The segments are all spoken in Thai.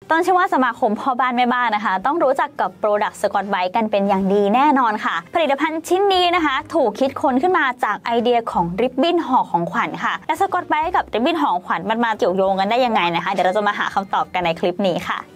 ต้นเชื่อว่าสมาคมพ่อบ้านแม่บ้านนะคะต้องรู้จักกับ Product Scotch Brite กันเป็นอย่างดีแน่นอนค่ะผลิตภัณฑ์ชิ้นนี้นะคะถูกคิดค้นขึ้นมาจากไอเดียของริบบิ้นห่อของขวัญค่ะและ Scotch Brite กับริบบิ้นห่อของขวัญมันมาเกี่ยวโยงกันได้ยังไงนะคะเดี๋ยวเราจะมาหาคำตอบกันในคลิปนี้ค่ะ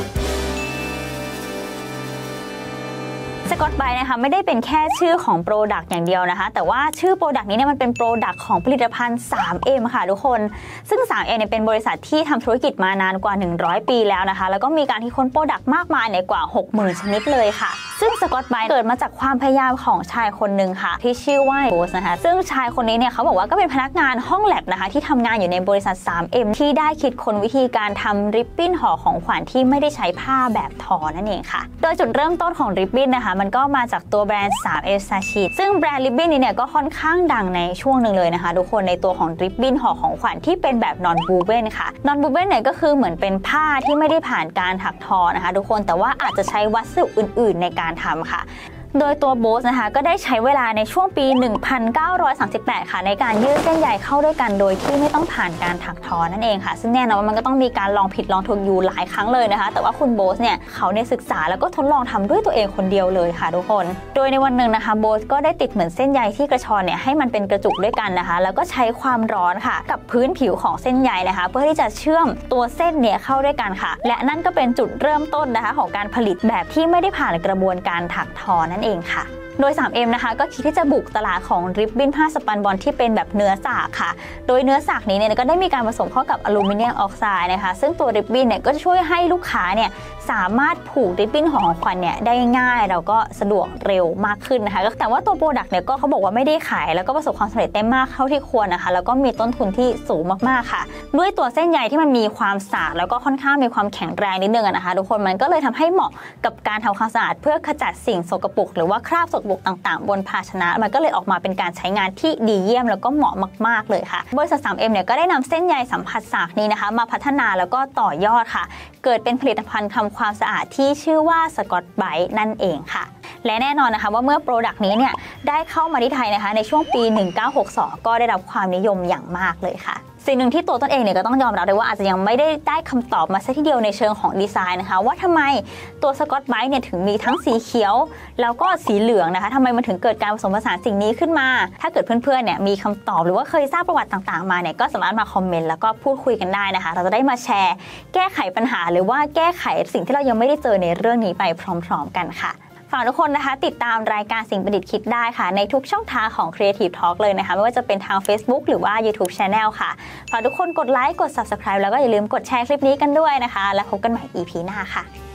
สกอตไบรท์นะคะไม่ได้เป็นแค่ชื่อของ Product อย่างเดียวนะคะแต่ว่าชื่อ Product นี้เนี่ยมันเป็น Product ของผลิตภัณฑ์ 3M ค่ะทุกคนซึ่ง 3M เนี่ยเป็นบริษัทที่ทำธุรกิจมานานกว่า100ปีแล้วนะคะแล้วก็มีการคิดค้น Product มากมายกว่า 60,000 ชนิดเลยค่ะซึ่งสกอตไบรท์เกิดมาจากความพยายามของชายคนหนึ่งค่ะที่ชื่อว่าโบสนะคะซึ่งชายคนนี้เนี่ยเขาบอกว่าก็เป็นพนักงานห้องแลบนะคะที่ทำงานอยู่ในบริษัท 3M ที่ได้คิดค้นวิธีการทำริบบิ้นห่อของขวัญที่ไม่ได้ใช้ผ้าแบบทอนั่นเองค่ะโดยจุดเริ่มต้นของริบบิ้นนะคะมันก็มาจากตัวแบรนด์ 3M Sachet ซึ่งแบรนด์ริบบิ้นนี้เนี่ยก็ค่อนข้างดังในช่วงหนึ่งเลยนะคะทุกคนในตัวของริบบิ้นห่อของขวัญที่เป็นแบบนอนบูเบนค่ะนอนบูเบนเนี่ยก็คือเหมือนเป็นผ้าที่ไม่ได้ผ่านการถักทอนะคะทุกคนแต่ว่าอาจจะใช้วัสดุอื่นๆในการทำค่ะโดยตัวโบสนะคะก็ได้ใช้เวลาในช่วงปี 1938 ค่ะในการยืดเส้นใยเข้าด้วยกันโดยที่ไม่ต้องผ่านการถักทอนั่นเองค่ะซึ่งแน่นอนว่ามันก็ต้องมีการลองผิดลองถูกอยู่หลายครั้งเลยนะคะแต่ว่าคุณโบสเนี่ยเขาเนี่ยศึกษาแล้วก็ทดลองทำด้วยตัวเองคนเดียวเลยค่ะทุกคนโดยในวันหนึ่งนะคะโบสก็ได้ติดเหมือนเส้นใยที่กระชอนเนี่ยให้มันเป็นกระจุกด้วยกันนะคะแล้วก็ใช้ความร้อนค่ะกับพื้นผิวของเส้นใยนะคะเพื่อที่จะเชื่อมตัวเส้นเนี่ยเข้าด้วยกันค่ะและนั่นก็เป็นจุดเริ่มต้นนะคะของการผลิตแบบที่ไม่ได้ผ่านกระบวนการถักทอนั่นเองค่ะโดย 3M นะคะก็คิดที่จะบุกตลาดของริบบิ้นผ้าสปันบอลที่เป็นแบบเนื้อสากค่ะโดยเนื้อสากนี้เนี่ยก็ได้มีการผสมเข้ากับอลูมิเนียมออกไซด์นะคะซึ่งตัวริบบิ้นเนี่ยก็จะช่วยให้ลูกค้าเนี่ยสามารถผูกริบบิ้นของขวัญเนี่ยได้ง่ายแล้วก็สะดวกเร็วมากขึ้นนะคะแต่ว่าตัวโปรดักต์เนี่ยก็เขาบอกว่าไม่ได้ขายแล้วก็ประสบความสำเร็จได้มากเท่าที่ควรนะคะแล้วก็มีต้นทุนที่สูงมากๆค่ะด้วยตัวเส้นใยที่มันมีความสากแล้วก็ค่อนข้างมีความแข็งแรงนิดนึงนะคะทุกคนมันก็เลยทำให้เหมาะกับการทำความสะอาดเพื่อขจัดสิ่งสกปรกหรือว่าคราบสกปรกต่างๆบนภาชนะมันก็เลยออกมาเป็นการใช้งานที่ดีเยี่ยมแล้วก็เหมาะมากๆเลยค่ะบริษัท 3M เนี่ยก็ได้นำเส้นใยสัมผัสสากนี้นะคะมาพัฒนาแล้วก็ต่อยอดค่ะเกิดเป็นผลิตภัณฑ์ทำความสะอาดที่ชื่อว่าสกอตไบรท์นั่นเองค่ะและแน่นอนนะคะว่าเมื่อโปรดักต์นี้เนี่ยได้เข้ามาที่ไทยนะคะในช่วงปี 1962 ก็ได้รับความนิยมอย่างมากเลยค่ะสิ่งหนึ่งที่ตัวต้นเองเนี่ยก็ต้องยอมรับเลยว่าอาจจะยังไม่ได้คำตอบมาซะทีเดียวในเชิงของดีไซน์นะคะว่าทำไมตัวสกอตไบรท์เนี่ยถึงมีทั้งสีเขียวแล้วก็สีเหลืองนะคะทำไมมันถึงเกิดการผสมผสานสิ่งนี้ขึ้นมาถ้าเกิดเพื่อนๆเนี่ยมีคำตอบหรือว่าเคยทราบประวัติต่างๆมาเนี่ยก็สามารถมาคอมเมนต์แล้วก็พูดคุยกันได้นะคะเราจะได้มาแชร์แก้ไขปัญหาหรือว่าแก้ไขสิ่งที่เรายังไม่ได้เจอในเรื่องนี้ไปพร้อมๆกันค่ะฝากทุกคนนะคะติดตามรายการสิ่งประดิษฐ์คิดได้ค่ะในทุกช่องทางของ Creative Talk เลยนะคะไม่ว่าจะเป็นทาง Facebook หรือว่า YouTube Channel ค่ะฝากทุกคนกดไลค์กด Subscribe แล้วก็อย่าลืมกดแชร์คลิปนี้กันด้วยนะคะแล้วพบกันใหม่ EP หน้าค่ะ